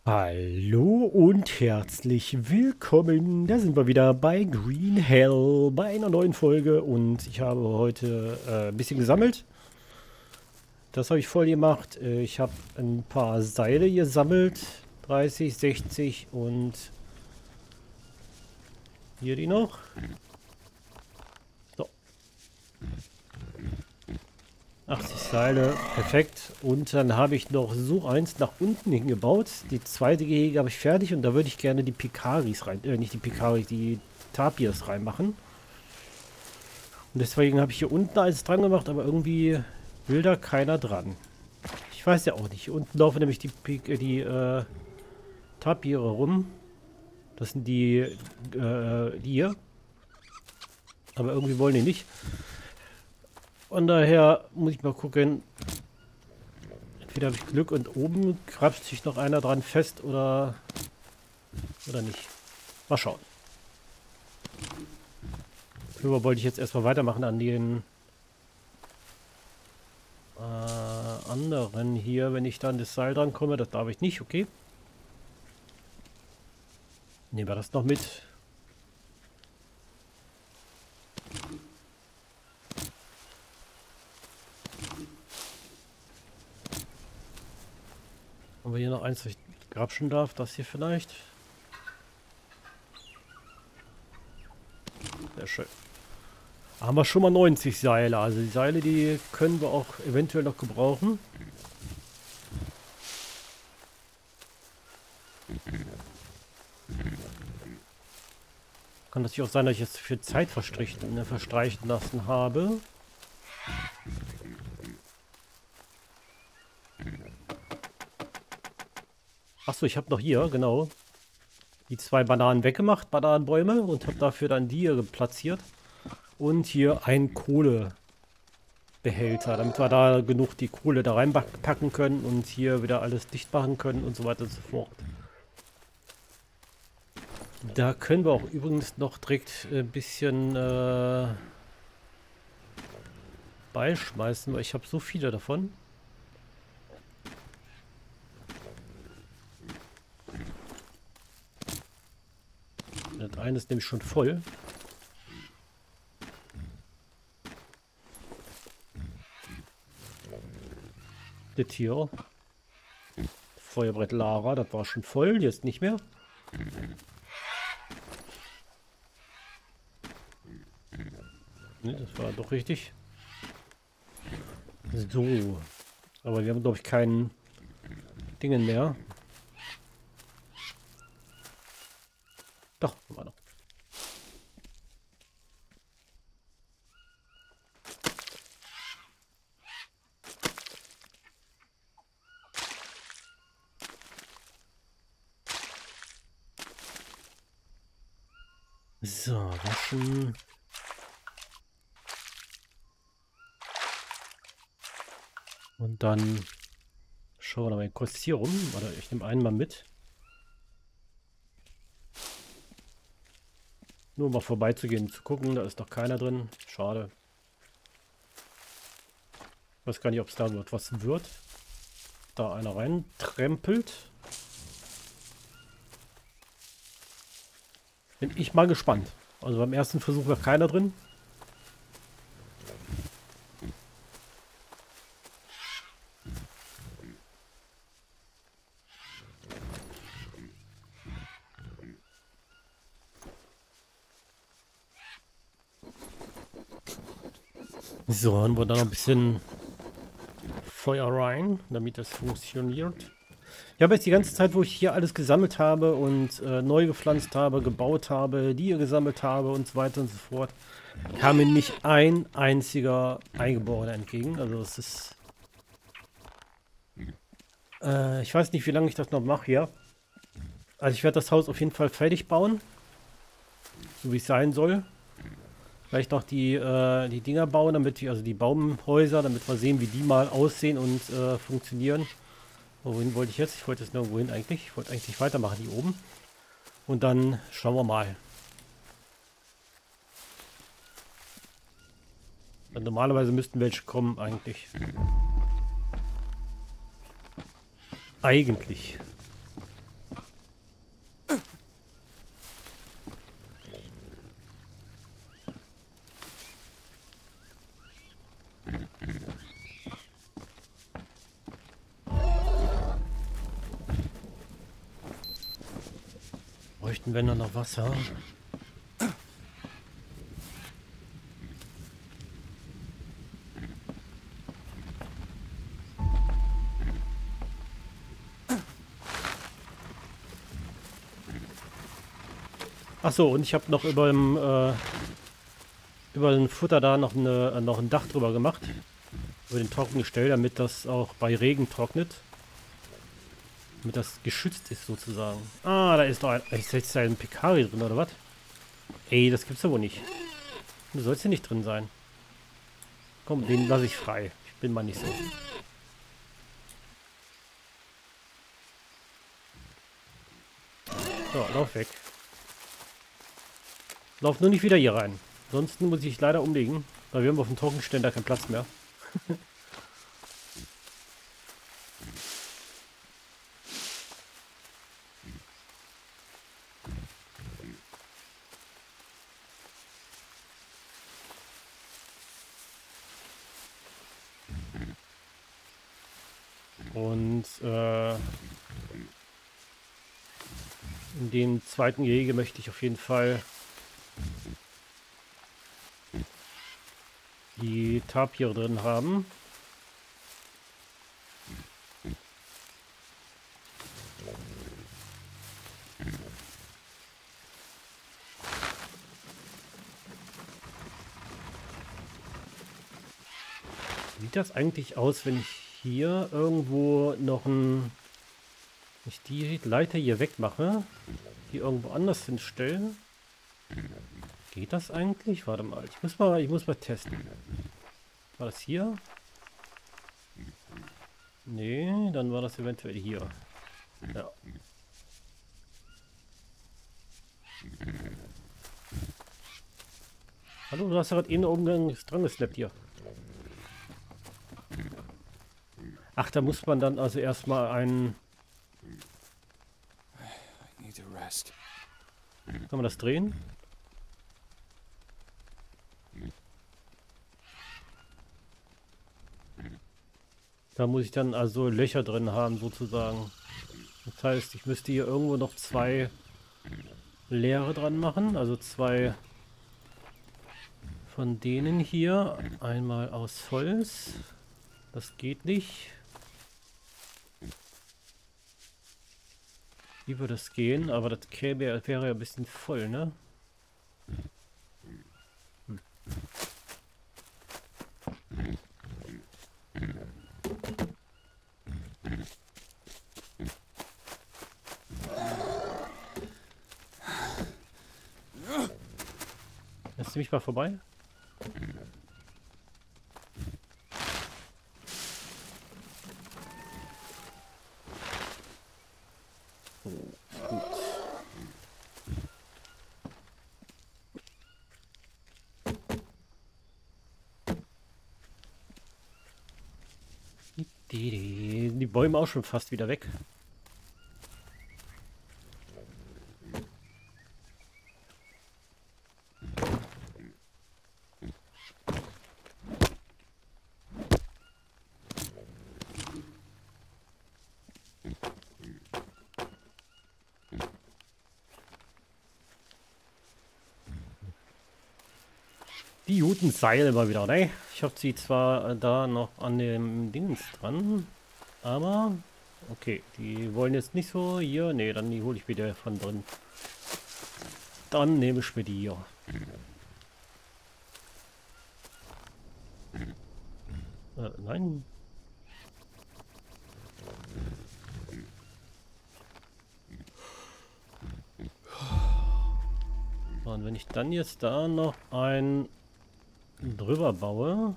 Hallo und herzlich willkommen. Da sind wir wieder bei Green Hell bei einer neuen Folge und ich habe heute ein bisschen gesammelt. Das habe ich voll gemacht. Ich habe ein paar Seile gesammelt. 30, 60 und hier die noch. So, 80 Seile, perfekt. Und dann habe ich noch so eins nach unten hingebaut. Die zweite Gehege habe ich fertig und da würde ich gerne die Pikaris rein, nicht die Pikaris, die Tapirs reinmachen. Und deswegen habe ich hier unten alles dran gemacht, aber irgendwie will da keiner dran. Ich weiß ja auch nicht. Hier unten laufen nämlich die Tapire rum. Das sind die hier. Aber irgendwie wollen die nicht. Von daher muss ich mal gucken. Entweder habe ich Glück und oben krapscht sich noch einer dran fest oder nicht. Mal schauen. Darüber wollte ich jetzt erstmal weitermachen an den anderen hier, wenn ich dann das Seil dran komme. Das darf ich nicht, okay. Nehmen wir das noch mit. Haben wir hier noch eins, was ich grapschen darf? Das hier vielleicht? Sehr schön. Haben wir schon mal 90 Seile. Also die Seile, die können wir auch eventuell noch gebrauchen. Kann natürlich auch sein, dass ich jetzt zu viel Zeit verstreichen lassen habe. Achso, ich habe noch hier, genau, die 2 Bananen weggemacht, Bananenbäume, und habe dafür dann die hier platziert. Und hier ein Kohlebehälter, damit wir da genug die Kohle da reinpacken können und hier wieder alles dicht machen können und so weiter und so fort. Da können wir auch übrigens noch direkt ein bisschen beischmeißen, weil ich habe so viele davon. Das eine ist nämlich schon voll. Das hier. Feuerbrett Lara, das war schon voll, jetzt nicht mehr. Ne, das war doch richtig. So. Aber wir haben, glaube ich, keinen Dingen mehr. Doch, haben wir noch. So, waschen. Und dann schauen wir mal kurz hier rum. Oder ich nehme einen mal mit. Nur um mal vorbeizugehen, zu gucken. Da ist doch keiner drin. Schade. Ich weiß gar nicht, ob es da noch was wird. Da einer reintrempelt. Bin ich mal gespannt. Also beim ersten Versuch war keiner drin. So, haben wir da noch ein bisschen Feuer rein, damit das funktioniert. Ich habe jetzt die ganze Zeit, wo ich hier alles gesammelt habe und neu gepflanzt habe, gebaut habe, die hier gesammelt habe und so weiter und so fort, kam mir nicht ein einziger Eingeborener entgegen. Also es ist... ich weiß nicht, wie lange ich das noch mache hier. Also ich werde das Haus auf jeden Fall fertig bauen. So wie es sein soll. Vielleicht noch die Dinger bauen, damit wir, also die Baumhäuser, damit wir sehen, wie die mal aussehen und funktionieren. Wohin wollte ich jetzt? Ich wollte jetzt nirgendwo hin eigentlich. Ich wollte eigentlich weitermachen hier oben. Und dann schauen wir mal. Normalerweise müssten welche kommen eigentlich. Eigentlich. Bräuchten wir noch Wasser? Achso, und ich habe noch über dem Futter da noch ein Dach drüber gemacht. Über den Trockengestell, damit das auch bei Regen trocknet. Damit das geschützt ist sozusagen. Ah, da ist doch ist jetzt ein Pekari drin, oder was? Ey, das gibt's ja wohl nicht. Du sollst hier nicht drin sein. Komm, den lasse ich frei. Ich bin mal nicht so. So, lauf weg. Lauf nur nicht wieder hier rein. Ansonsten muss ich leider umlegen, weil wir haben auf dem Trockenständer keinen Platz mehr. Und in dem zweiten Gehege möchte ich auf jeden Fall die Tapire drin haben. Sieht das eigentlich aus, wenn ich hier irgendwo noch ich die Leiter hier wegmache, die irgendwo anders hinstelle? Geht das eigentlich? Warte mal, ich muss mal testen. War das hier? Nee, dann war das eventuell hier. Ja. Hallo, du hast ja gerade eben oben dran gesnappt hier. Ach, da muss man dann also erstmal einen... Kann man das drehen? Da muss ich dann also Löcher drin haben, sozusagen. Das heißt, ich müsste hier irgendwo noch 2 leere dran machen. Also 2 von denen hier. Einmal aus Holz. Das geht nicht. Wie würde das gehen? Aber das wäre ja ein bisschen voll, ne? Hm. Lässt du mich mal vorbei? So, gut. Die Bäume auch schon fast wieder weg. Die guten Seile mal wieder, ne? Ich habe sie zwar da noch an dem Dings dran, aber okay, die wollen jetzt nicht so hier. Ne, dann die hole ich wieder von drin. Dann nehme ich mir die hier. Nein. So, und wenn ich dann jetzt da noch ein drüber baue.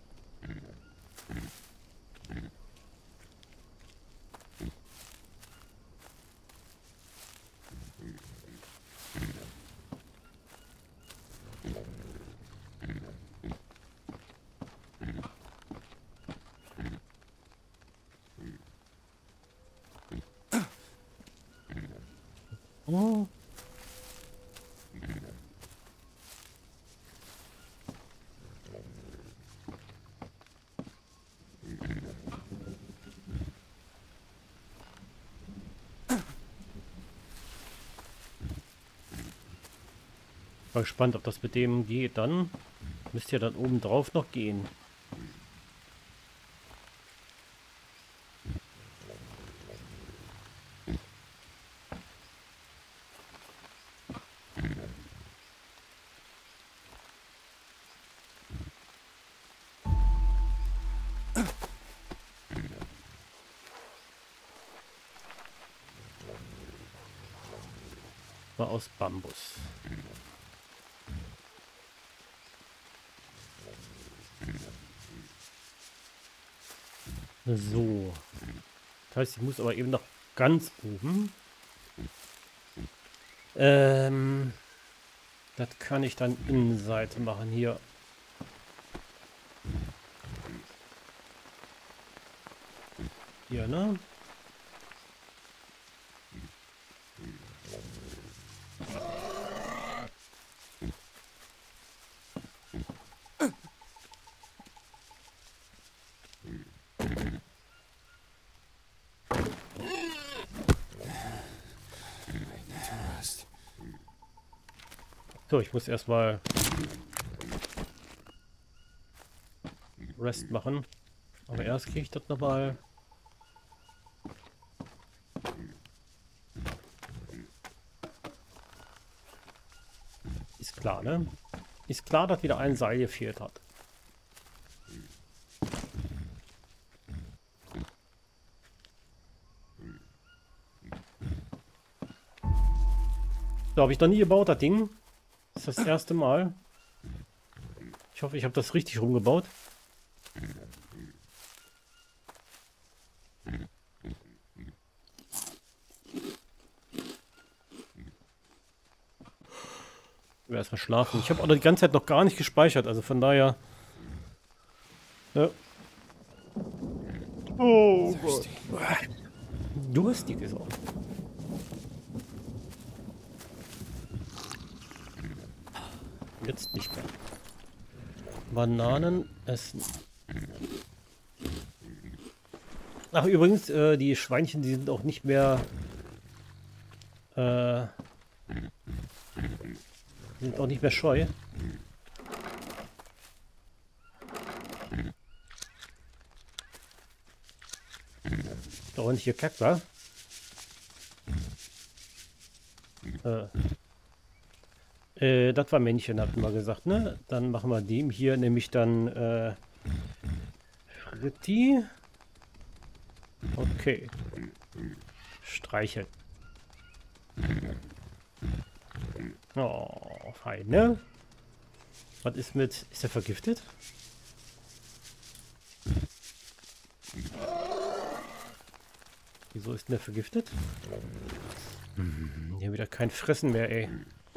Oh. mal gespannt, ob das mit dem geht dann. Müsste ja dann oben drauf noch gehen. War aus Bambus. So. Das heißt, ich muss aber eben noch ganz oben. Das kann ich dann Innenseite machen hier. Hier, ne? So, ich muss erstmal Rest machen. Aber erst kriege ich das nochmal. Ist klar, ne? Ist klar, dass wieder ein Seil gefehlt hat. So, habe ich noch nie gebaut, das Ding. Das ist das erste Mal. Ich hoffe, ich habe das richtig rumgebaut. Ich will erstmal schlafen. Ich habe auch die ganze Zeit noch gar nicht gespeichert, also von daher. Ja. Oh Gott. Durstig ist auch. Jetzt nicht mehr. Bananen essen. Ach übrigens, die Schweinchen, die sind auch nicht mehr sind auch nicht mehr scheu. Doch nicht gekackt, wa? Das war Männchen, hatten wir gesagt, ne? Dann machen wir dem hier nämlich dann Fritti. Okay. Streicheln. Oh, fein, ne? Was ist mit... Ist er vergiftet? Wieso ist denn der vergiftet? Hier wieder kein Fressen mehr, ey.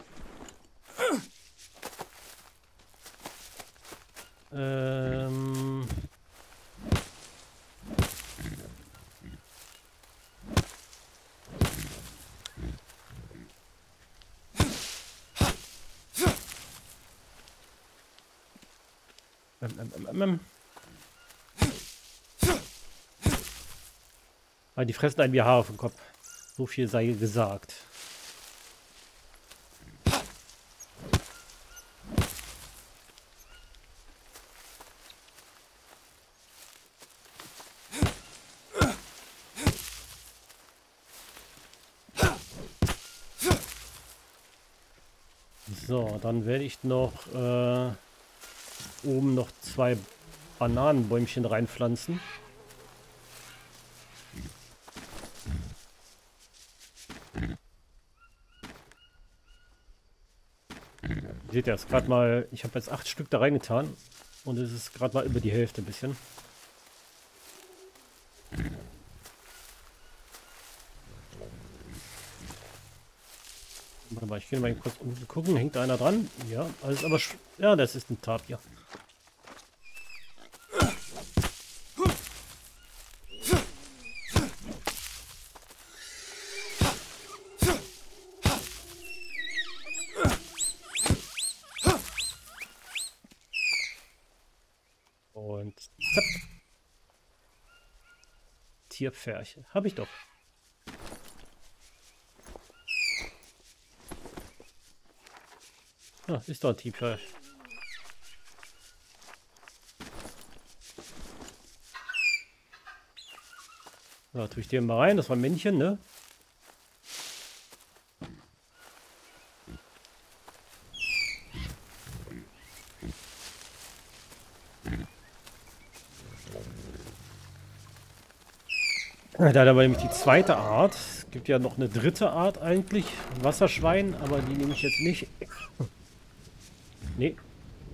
Ah, die fressen einem die Haare vom Kopf. So viel sei gesagt. So, dann werde ich noch oben noch 2 Bananenbäumchen reinpflanzen. Seht ihr, es gerade mal, ich habe jetzt 8 Stück da reingetan und es ist gerade mal über die Hälfte ein bisschen. Warte mal, ich gehe mal kurz unten gucken, hängt da einer dran? Ja, alles aber, ja, das ist ein Tapir. Und zapp. Tierpferche. Habe ich doch. Ah, ist doch ein Triebfleisch. So, tue ich den mal rein. Das war ein Männchen, ne? Da hat aber nämlich die zweite Art. Es gibt ja noch eine dritte Art eigentlich. Wasserschwein, aber die nehme ich jetzt nicht. Nee.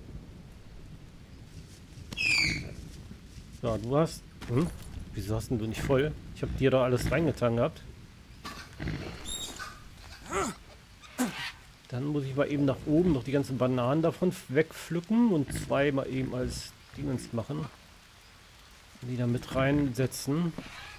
So, du hast... Wieso hast denn du nicht voll? Ich habe dir da alles reingetan gehabt. Dann muss ich mal eben nach oben noch die ganzen Bananen davon wegpflücken und zwei mal eben als Dingens machen. Die da mit reinsetzen.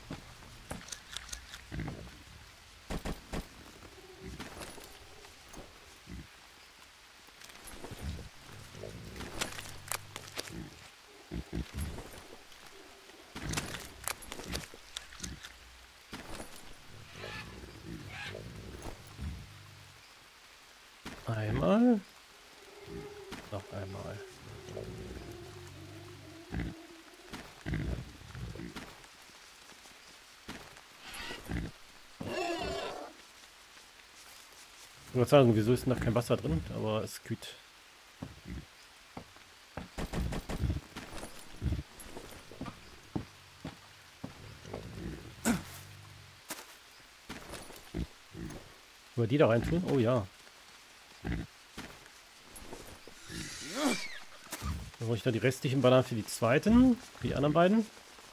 Einmal. Noch einmal. Ich würde sagen, wieso ist denn da kein Wasser drin? Aber es kühlt. Wollen wir die da rein tun? Oh ja. Dann brauche ich da die restlichen Bananen für die zweiten. Für die anderen beiden.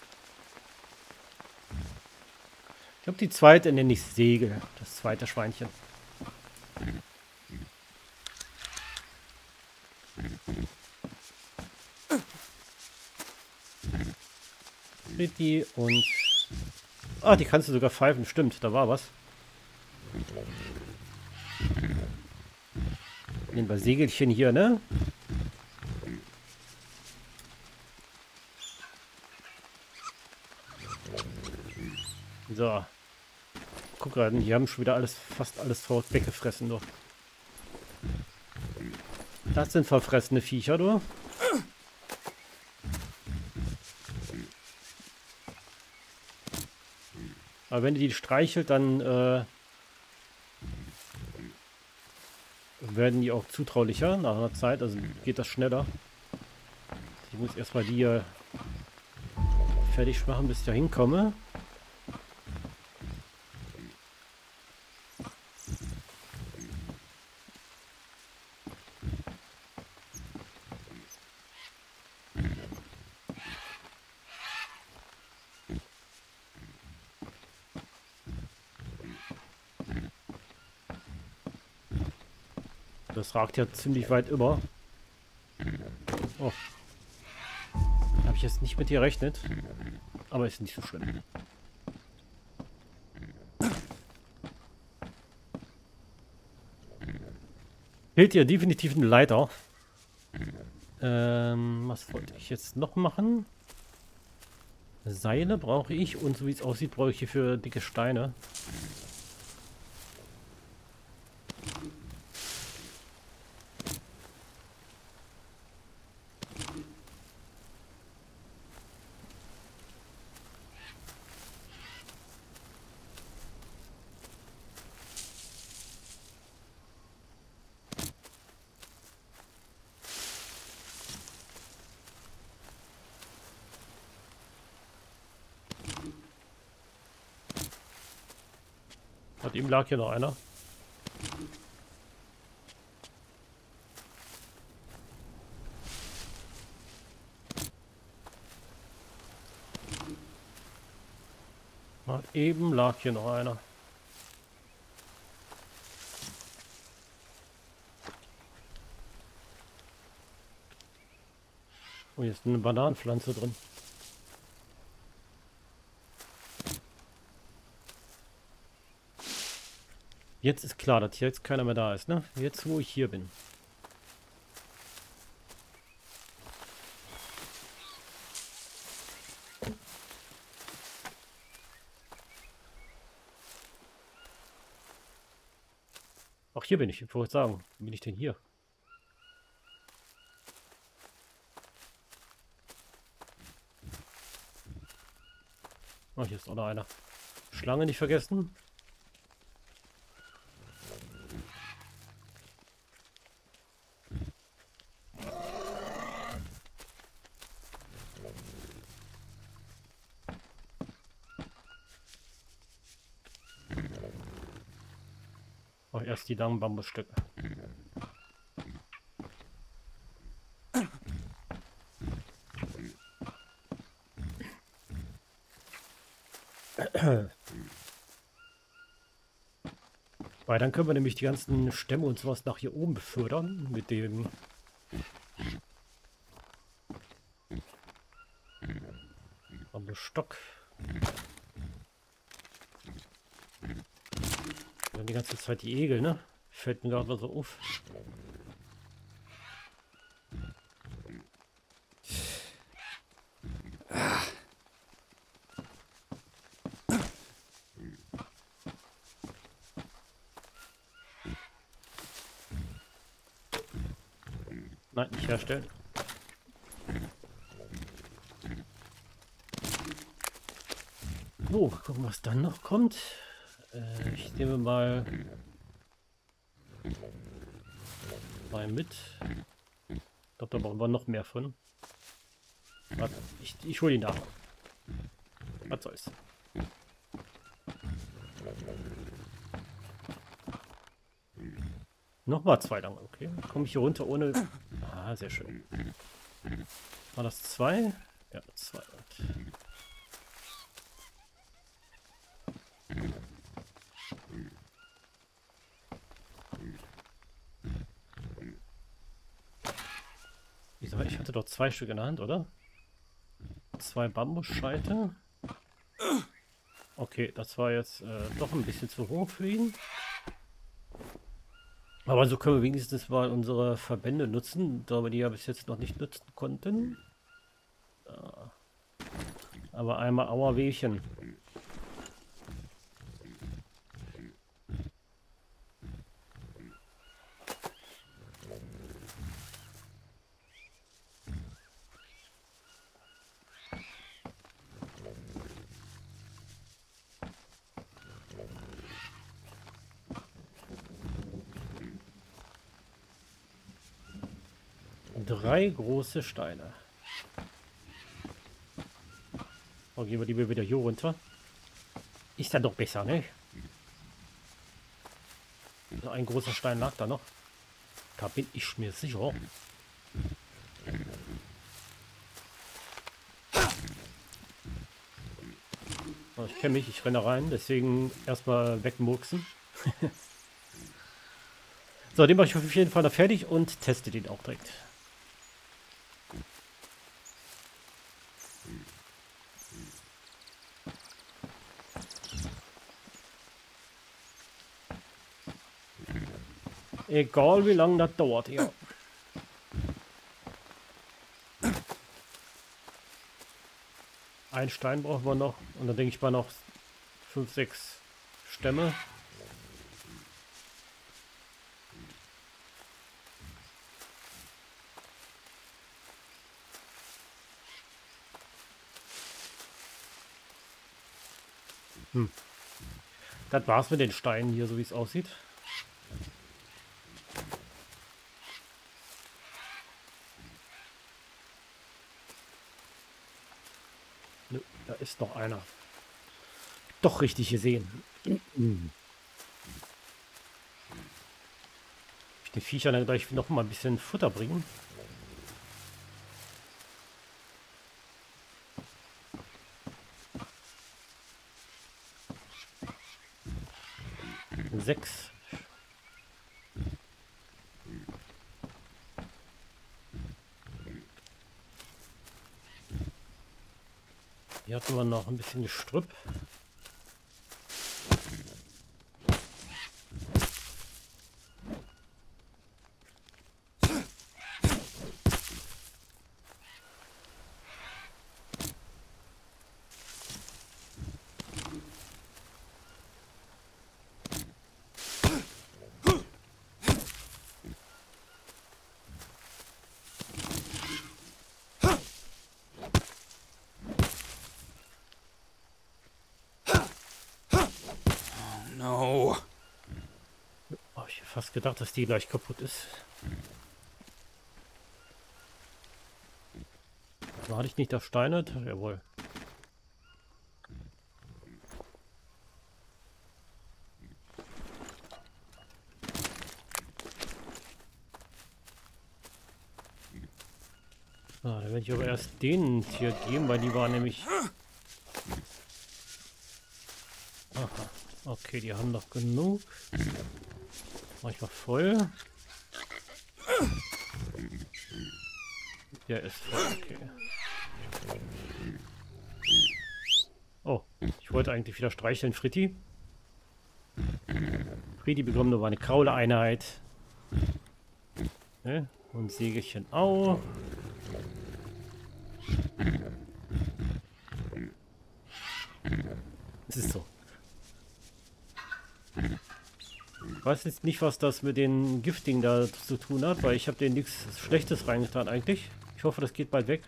Ich glaube, die zweite nenne ich Segel. Das zweite Schweinchen. Die und... Ah, die kannst du sogar pfeifen. Stimmt, da war was. Nehmen wir Segelchen hier, ne? So. Guck gerade, die haben schon wieder alles, fast alles weggefressen, doch. Das sind verfressene Viecher, du. Aber wenn die streichelt, dann werden die auch zutraulicher nach einer Zeit. Also geht das schneller. Ich muss erstmal die hier fertig machen, bis ich da hinkomme. Das ragt ja ziemlich weit über. Oh. Habe ich jetzt nicht mit gerechnet. Aber ist nicht so schlimm. Fehlt hier definitiv eine Leiter. Was wollte ich jetzt noch machen? Seile brauche ich und so wie es aussieht, brauche ich hier für dicke Steine. Hat eben lag hier noch einer. Hat eben lag hier noch einer. Oh, hier ist eine Bananenpflanze drin. Jetzt ist klar, dass hier jetzt keiner mehr da ist, ne? Jetzt, wo ich hier bin. Ach, hier bin ich. Ich wollte sagen, wo bin ich denn hier? Oh, hier ist auch noch einer. Schlange nicht vergessen. Oh, erst die langen Bambusstücke. Weil dann können wir nämlich die ganzen Stämme und sowas nach hier oben befördern mit dem Bambusstock. Und die ganze Zeit die Egel, ne? Fällt mir gerade mal so auf. Nein, nicht herstellen. So, gucken, was dann noch kommt. Ich nehme mal mit. Ich glaube, da brauchen wir noch mehr von. Warte, ich hole ihn nach. Was soll's. Nochmal 2 lang, okay. Komme ich hier runter ohne... Ah, sehr schön. War das 2? Ja, 2. Ich hatte doch 2 Stück in der Hand, oder? 2 Bambusscheite. Okay, das war jetzt doch ein bisschen zu hoch für ihn. Aber so können wir wenigstens mal unsere Verbände nutzen, da wir die ja bis jetzt noch nicht nutzen konnten. Ja. Aber einmal Auerwehchen. Drei große Steine. Oh, gehen wir die wieder hier runter. Ist ja doch besser, ne? So ein großer Stein lag da noch. Da bin ich mir sicher. Oh, ich kenne mich, ich renne rein, deswegen erstmal wegmurksen. So, den mache ich auf jeden Fall noch fertig und teste den auch direkt. Egal wie lange das dauert, ja. Ein Stein brauchen wir noch und dann denke ich mal noch 5, 6 Stämme. Das war's mit den Steinen hier, so wie es aussieht. Nö, da ist noch einer. Doch richtig gesehen. Ich den Viechern dann gleich noch mal ein bisschen Futter bringen. Sechs. Hier hatten wir noch ein bisschen Gestrüpp. No. Oh, ich hätte fast gedacht, dass die gleich kaputt ist. War ich nicht das Steinert? Jawohl. So, dann werde ich aber erst denen Tier geben, weil die waren nämlich... Aha. Okay, die haben noch genug. Mach ich mal voll. Der ist voll, okay. Oh, ich wollte eigentlich wieder streicheln, Fritti. Fritti bekommt nur eine Kraule-Einheit. Ne? Und Segelchen auch. Es ist so. Ich weiß jetzt nicht, was das mit den Giftigen da zu tun hat, weil ich habe denen nichts Schlechtes reingetan eigentlich. Ich hoffe, das geht bald weg.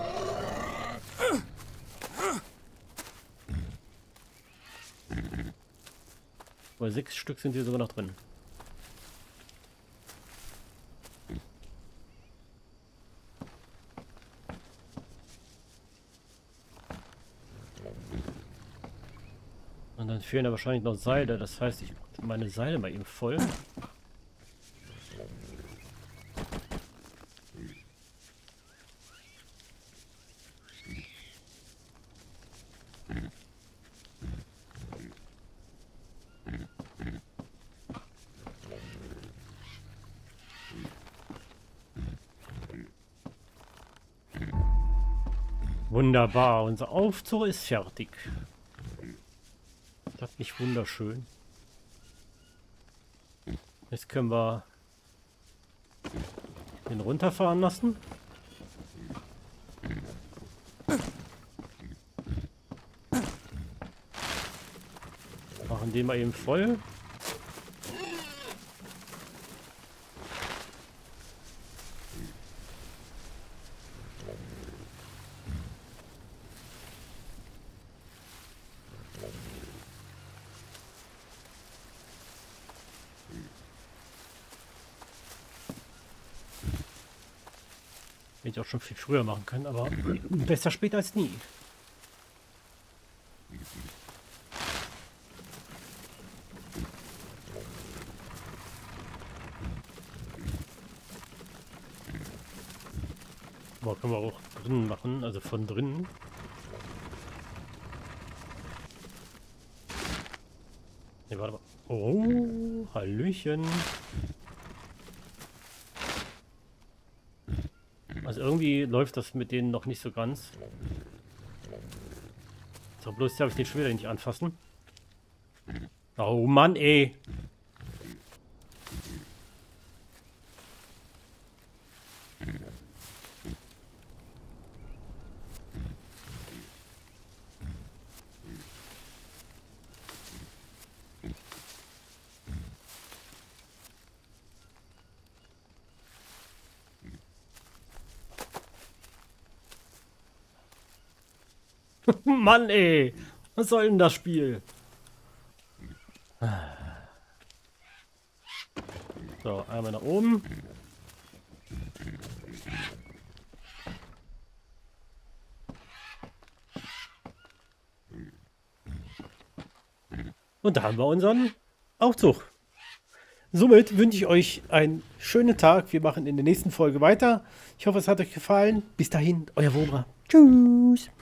Weil 6 Stück sind hier sogar noch drin. Und dann fehlen da wahrscheinlich noch Seile. Das heißt, ich meine Seile mal eben voll. Wunderbar, unser Aufzug ist fertig. Das ist nicht wunderschön. Jetzt können wir den runterfahren lassen. Machen den mal eben voll. Hätte ich auch schon viel früher machen können, aber besser spät als nie. Boah, können wir auch drinnen machen, also von drinnen. Ne, warte mal. Oh, Hallöchen. Also irgendwie läuft das mit denen noch nicht so ganz. So, bloß darf ich den schon wieder nicht anfassen. Oh Mann, ey. Mann, ey. Was soll denn das Spiel? So, einmal nach oben. Und da haben wir unseren Aufzug. Somit wünsche ich euch einen schönen Tag. Wir machen in der nächsten Folge weiter. Ich hoffe, es hat euch gefallen. Bis dahin, euer Wobra. Tschüss.